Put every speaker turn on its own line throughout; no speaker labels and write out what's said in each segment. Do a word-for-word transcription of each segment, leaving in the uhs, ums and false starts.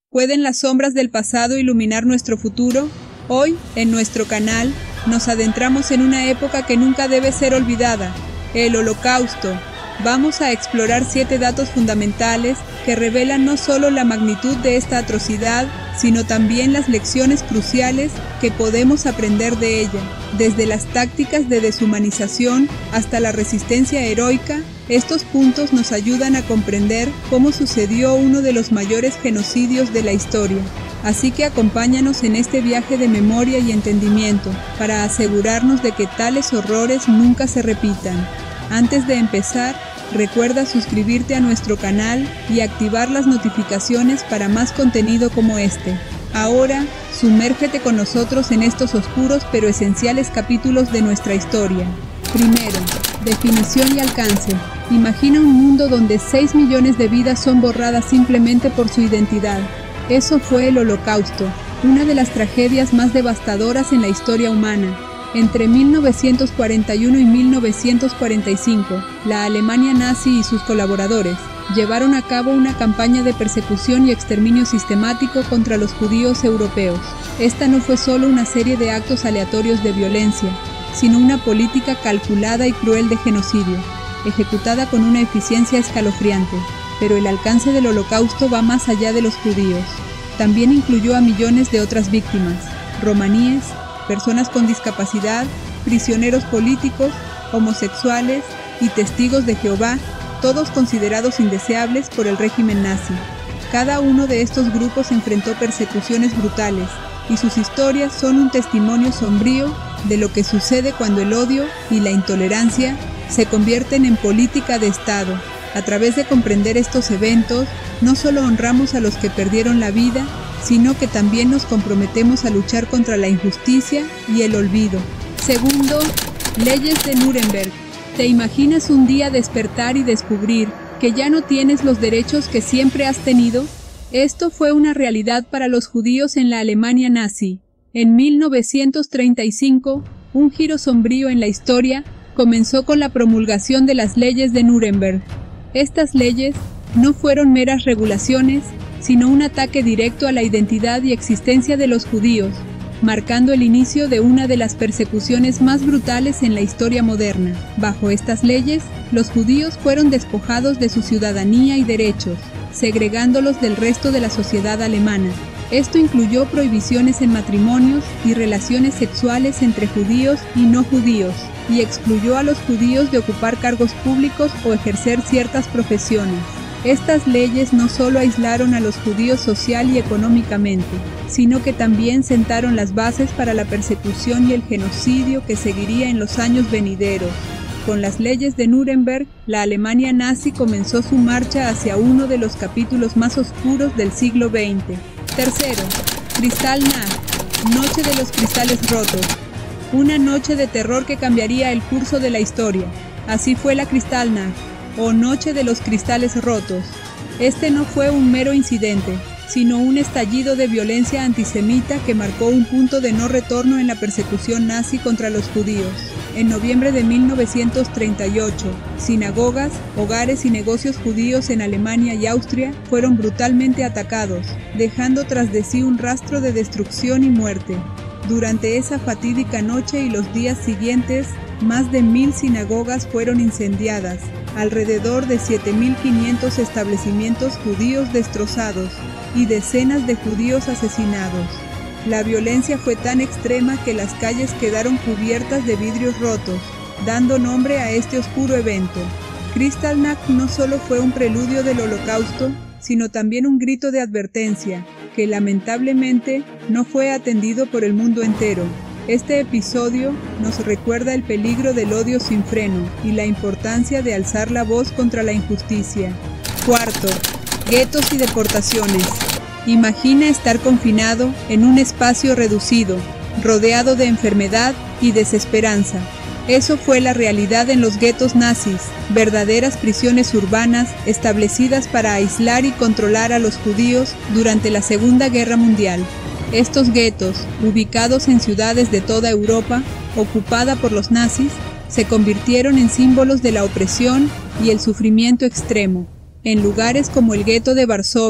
¿Pueden las sombras del pasado iluminar nuestro futuro? Hoy, en nuestro canal, nos adentramos en una época que nunca debe ser olvidada, el Holocausto. Vamos a explorar siete datos fundamentales que revelan no solo la magnitud de esta atrocidad, sino también las lecciones cruciales que podemos aprender de ella. Desde las tácticas de deshumanización hasta la resistencia heroica, estos puntos nos ayudan a comprender cómo sucedió uno de los mayores genocidios de la historia. Así que acompáñanos en este viaje de memoria y entendimiento, para asegurarnos de que tales horrores nunca se repitan. Antes de empezar, recuerda suscribirte a nuestro canal y activar las notificaciones para más contenido como este. Ahora, sumérgete con nosotros en estos oscuros pero esenciales capítulos de nuestra historia. Primero, definición y alcance. Imagina un mundo donde seis millones de vidas son borradas simplemente por su identidad. Eso fue el Holocausto, una de las tragedias más devastadoras en la historia humana. Entre mil novecientos cuarenta y uno y mil novecientos cuarenta y cinco, la Alemania nazi y sus colaboradores llevaron a cabo una campaña de persecución y exterminio sistemático contra los judíos europeos. Esta no fue solo una serie de actos aleatorios de violencia, sino una política calculada y cruel de genocidio, ejecutada con una eficiencia escalofriante. Pero el alcance del Holocausto va más allá de los judíos. También incluyó a millones de otras víctimas: romaníes, personas con discapacidad, prisioneros políticos, homosexuales y testigos de Jehová, todos considerados indeseables por el régimen nazi. Cada uno de estos grupos enfrentó persecuciones brutales, y sus historias son un testimonio sombrío de lo que sucede cuando el odio y la intolerancia se convierten en política de Estado. A través de comprender estos eventos, no solo honramos a los que perdieron la vida, sino que también nos comprometemos a luchar contra la injusticia y el olvido. Segundo, leyes de Nuremberg. ¿Te imaginas un día despertar y descubrir que ya no tienes los derechos que siempre has tenido? Esto fue una realidad para los judíos en la Alemania nazi. En mil novecientos treinta y cinco, un giro sombrío en la historia comenzó con la promulgación de las leyes de Nuremberg. Estas leyes no fueron meras regulaciones, sino un ataque directo a la identidad y existencia de los judíos, marcando el inicio de una de las persecuciones más brutales en la historia moderna. Bajo estas leyes, los judíos fueron despojados de su ciudadanía y derechos, segregándolos del resto de la sociedad alemana. Esto incluyó prohibiciones en matrimonios y relaciones sexuales entre judíos y no judíos, y excluyó a los judíos de ocupar cargos públicos o ejercer ciertas profesiones. Estas leyes no solo aislaron a los judíos social y económicamente, sino que también sentaron las bases para la persecución y el genocidio que seguiría en los años venideros. Con las leyes de Nuremberg, la Alemania nazi comenzó su marcha hacia uno de los capítulos más oscuros del siglo veinte. Tercero, Kristallnacht, Noche de los Cristales Rotos. Una noche de terror que cambiaría el curso de la historia. Así fue la Kristallnacht, o Noche de los Cristales Rotos. Este no fue un mero incidente, sino un estallido de violencia antisemita que marcó un punto de no retorno en la persecución nazi contra los judíos. En noviembre de mil novecientos treinta y ocho, sinagogas, hogares y negocios judíos en Alemania y Austria fueron brutalmente atacados, dejando tras de sí un rastro de destrucción y muerte. Durante esa fatídica noche y los días siguientes, más de mil sinagogas fueron incendiadas, alrededor de siete mil quinientos establecimientos judíos destrozados y decenas de judíos asesinados. La violencia fue tan extrema que las calles quedaron cubiertas de vidrios rotos, dando nombre a este oscuro evento. Kristallnacht no solo fue un preludio del Holocausto, sino también un grito de advertencia, que lamentablemente no fue atendido por el mundo entero. Este episodio nos recuerda el peligro del odio sin freno y la importancia de alzar la voz contra la injusticia. Cuarto, guetos y deportaciones. Imagina estar confinado en un espacio reducido, rodeado de enfermedad y desesperanza. Eso fue la realidad en los guetos nazis, verdaderas prisiones urbanas establecidas para aislar y controlar a los judíos durante la Segunda Guerra Mundial. Estos guetos, ubicados en ciudades de toda Europa, ocupada por los nazis, se convirtieron en símbolos de la opresión y el sufrimiento extremo. En lugares como el gueto de Varsovia,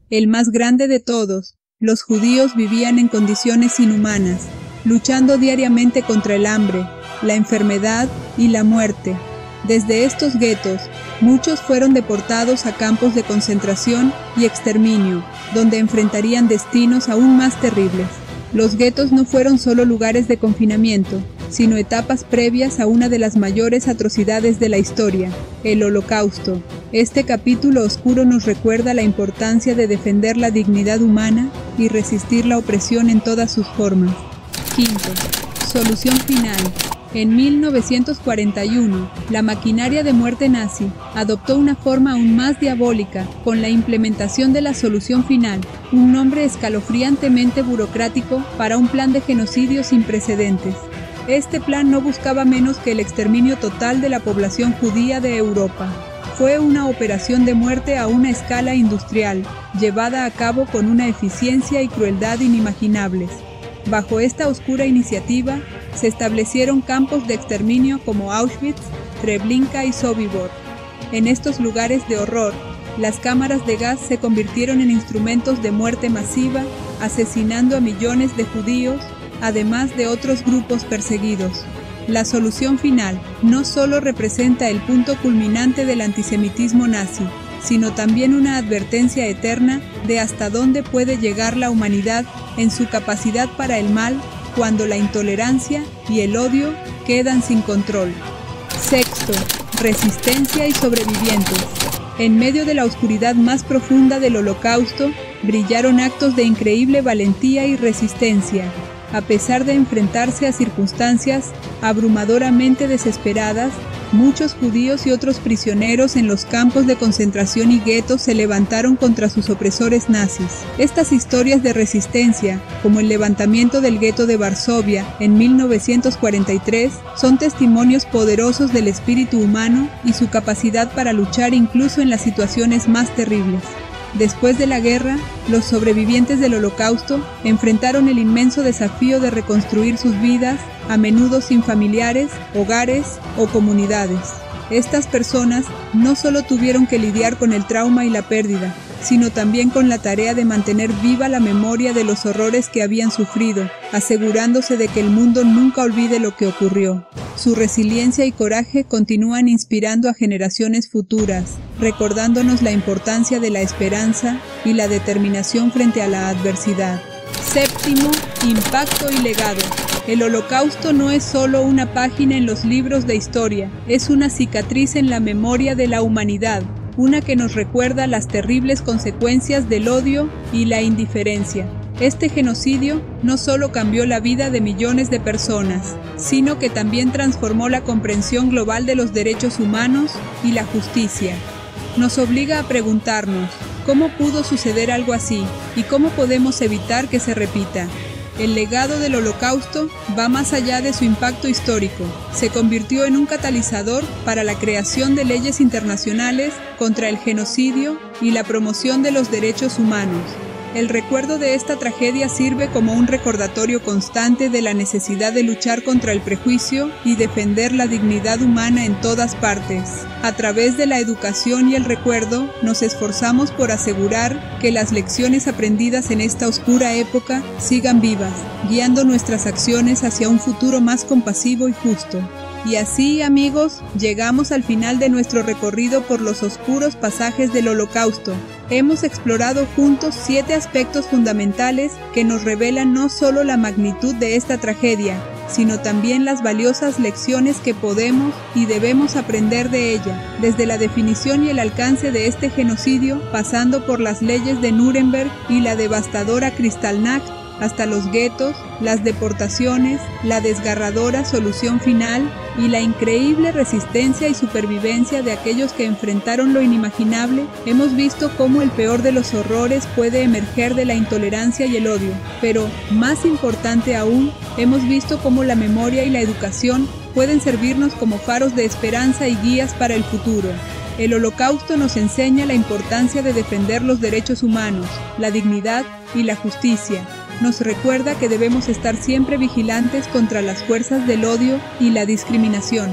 el más grande de todos. Los judíos vivían en condiciones inhumanas, luchando diariamente contra el hambre, la enfermedad y la muerte. Desde estos guetos, muchos fueron deportados a campos de concentración y exterminio, donde enfrentarían destinos aún más terribles. Los guetos no fueron solo lugares de confinamiento, sino etapas previas a una de las mayores atrocidades de la historia, el Holocausto. Este capítulo oscuro nos recuerda la importancia de defender la dignidad humana y resistir la opresión en todas sus formas. Quinto, solución final. En mil novecientos cuarenta y uno, la maquinaria de muerte nazi adoptó una forma aún más diabólica con la implementación de la solución final, un nombre escalofriantemente burocrático para un plan de genocidio sin precedentes. Este plan no buscaba menos que el exterminio total de la población judía de Europa. Fue una operación de muerte a una escala industrial, llevada a cabo con una eficiencia y crueldad inimaginables. Bajo esta oscura iniciativa, se establecieron campos de exterminio como Auschwitz, Treblinka y Sobibor. En estos lugares de horror, las cámaras de gas se convirtieron en instrumentos de muerte masiva, asesinando a millones de judíos, además de otros grupos perseguidos. La solución final no solo representa el punto culminante del antisemitismo nazi, sino también una advertencia eterna de hasta dónde puede llegar la humanidad en su capacidad para el mal cuando la intolerancia y el odio quedan sin control. Sexto, resistencia y sobrevivientes. En medio de la oscuridad más profunda del Holocausto, brillaron actos de increíble valentía y resistencia. A pesar de enfrentarse a circunstancias abrumadoramente desesperadas, muchos judíos y otros prisioneros en los campos de concentración y guetos se levantaron contra sus opresores nazis. Estas historias de resistencia, como el levantamiento del gueto de Varsovia en mil novecientos cuarenta y tres, son testimonios poderosos del espíritu humano y su capacidad para luchar incluso en las situaciones más terribles. Después de la guerra, los sobrevivientes del Holocausto enfrentaron el inmenso desafío de reconstruir sus vidas, a menudo sin familiares, hogares o comunidades. Estas personas no solo tuvieron que lidiar con el trauma y la pérdida, sino también con la tarea de mantener viva la memoria de los horrores que habían sufrido, asegurándose de que el mundo nunca olvide lo que ocurrió. Su resiliencia y coraje continúan inspirando a generaciones futuras, recordándonos la importancia de la esperanza y la determinación frente a la adversidad. Séptimo, impacto y legado. El Holocausto no es solo una página en los libros de historia, es una cicatriz en la memoria de la humanidad, una que nos recuerda las terribles consecuencias del odio y la indiferencia. Este genocidio no solo cambió la vida de millones de personas, sino que también transformó la comprensión global de los derechos humanos y la justicia. Nos obliga a preguntarnos, ¿cómo pudo suceder algo así? ¿Y cómo podemos evitar que se repita? El legado del Holocausto va más allá de su impacto histórico. Se convirtió en un catalizador para la creación de leyes internacionales contra el genocidio y la promoción de los derechos humanos. El recuerdo de esta tragedia sirve como un recordatorio constante de la necesidad de luchar contra el prejuicio y defender la dignidad humana en todas partes. A través de la educación y el recuerdo, nos esforzamos por asegurar que las lecciones aprendidas en esta oscura época sigan vivas, guiando nuestras acciones hacia un futuro más compasivo y justo. Y así, amigos, llegamos al final de nuestro recorrido por los oscuros pasajes del Holocausto. Hemos explorado juntos siete aspectos fundamentales que nos revelan no solo la magnitud de esta tragedia, sino también las valiosas lecciones que podemos y debemos aprender de ella, desde la definición y el alcance de este genocidio, pasando por las leyes de Nuremberg y la devastadora Kristallnacht, hasta los guetos, las deportaciones, la desgarradora solución final y la increíble resistencia y supervivencia de aquellos que enfrentaron lo inimaginable. Hemos visto cómo el peor de los horrores puede emerger de la intolerancia y el odio, pero, más importante aún, hemos visto cómo la memoria y la educación pueden servirnos como faros de esperanza y guías para el futuro. El Holocausto nos enseña la importancia de defender los derechos humanos, la dignidad y la justicia. Nos recuerda que debemos estar siempre vigilantes contra las fuerzas del odio y la discriminación.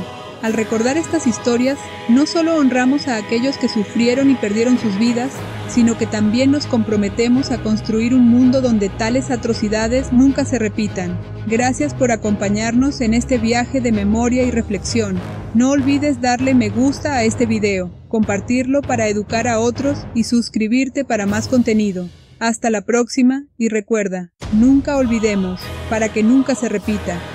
Al recordar estas historias, no solo honramos a aquellos que sufrieron y perdieron sus vidas, sino que también nos comprometemos a construir un mundo donde tales atrocidades nunca se repitan. Gracias por acompañarnos en este viaje de memoria y reflexión. No olvides darle me gusta a este video, compartirlo para educar a otros y suscribirte para más contenido. Hasta la próxima y recuerda, nunca olvidemos, para que nunca se repita.